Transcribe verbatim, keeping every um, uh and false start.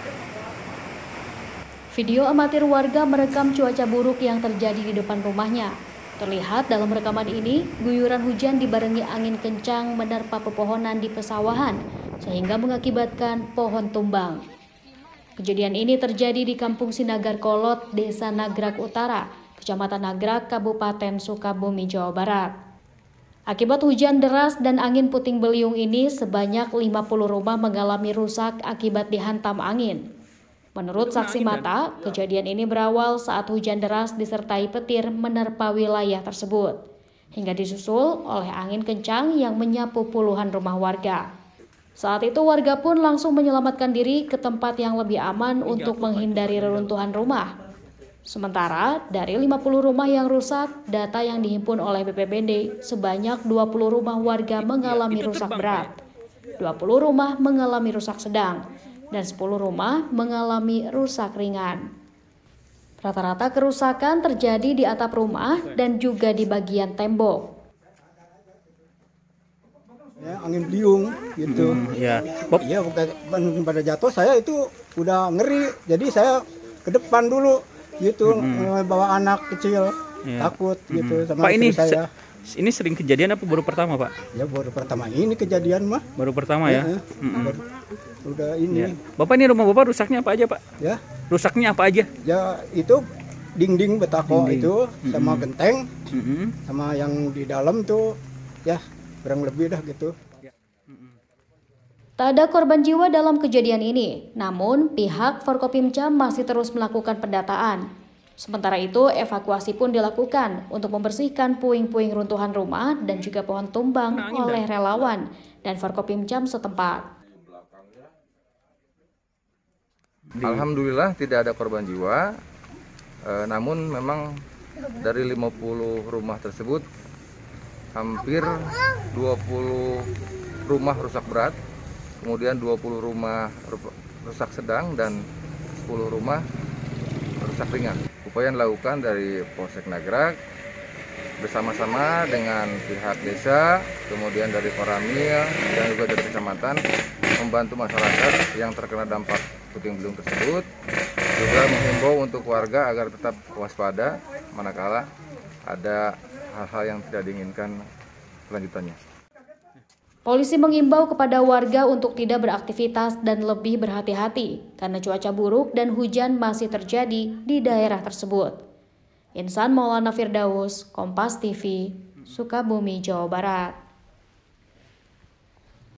Video amatir warga merekam cuaca buruk yang terjadi di depan rumahnya. Terlihat dalam rekaman ini, guyuran hujan dibarengi angin kencang menerpa pepohonan di pesawahan, sehingga mengakibatkan pohon tumbang. Kejadian ini terjadi di Kampung Sinagar Kolot, Desa Nagrak Utara, Kecamatan Nagrak, Kabupaten Sukabumi, Jawa Barat. Akibat hujan deras dan angin puting beliung ini, sebanyak lima puluh rumah mengalami rusak akibat dihantam angin. Menurut saksi mata, kejadian ini berawal saat hujan deras disertai petir menerpa wilayah tersebut, hingga disusul oleh angin kencang yang menyapu puluhan rumah warga. Saat itu warga pun langsung menyelamatkan diri ke tempat yang lebih aman untuk menghindari reruntuhan rumah. Sementara dari lima puluh rumah yang rusak, data yang dihimpun oleh B P B D sebanyak dua puluh rumah warga mengalami rusak berat, dua puluh rumah mengalami rusak sedang, dan sepuluh rumah mengalami rusak ringan. Rata-rata kerusakan terjadi di atap rumah dan juga di bagian tembok. Ya, angin beliung gitu. Hmm, ya. Bob. Iya, pada jatuh saya itu udah ngeri. Jadi saya ke depan dulu gitu, hmm. bawa anak kecil, ya. Takut gitu hmm. sama Pak, ini saya. Ini sering kejadian apa baru pertama, Pak? Ya baru pertama ini kejadian mah. Baru pertama ya. ya mm-hmm. baru, udah ini. Ya. Bapak, ini rumah Bapak rusaknya apa aja, Pak? Ya. Rusaknya apa aja? Ya itu dinding betako dinding. Itu sama mm-hmm. genteng, mm-hmm. sama yang di dalam tuh ya kurang lebih dah gitu. Tak ada korban jiwa dalam kejadian ini, namun pihak Forkopimda masih terus melakukan pendataan. Sementara itu, evakuasi pun dilakukan untuk membersihkan puing-puing runtuhan rumah dan juga pohon tumbang nah, oleh relawan dan Forkopimda setempat. Alhamdulillah tidak ada korban jiwa, e, namun memang dari lima puluh rumah tersebut, hampir dua puluh rumah rusak berat, kemudian dua puluh rumah rusak sedang, dan sepuluh rumah rusak ringan. Upaya yang dilakukan dari Polsek Nagrak bersama-sama dengan pihak desa, kemudian dari Koramil dan juga dari kecamatan membantu masyarakat yang terkena dampak puting beliung tersebut, juga menghimbau untuk warga agar tetap waspada manakala ada hal-hal yang tidak diinginkan kelanjutannya. Polisi mengimbau kepada warga untuk tidak beraktivitas dan lebih berhati-hati karena cuaca buruk dan hujan masih terjadi di daerah tersebut. Insan Maulana Firdaus, Kompas T V, Sukabumi, Jawa Barat.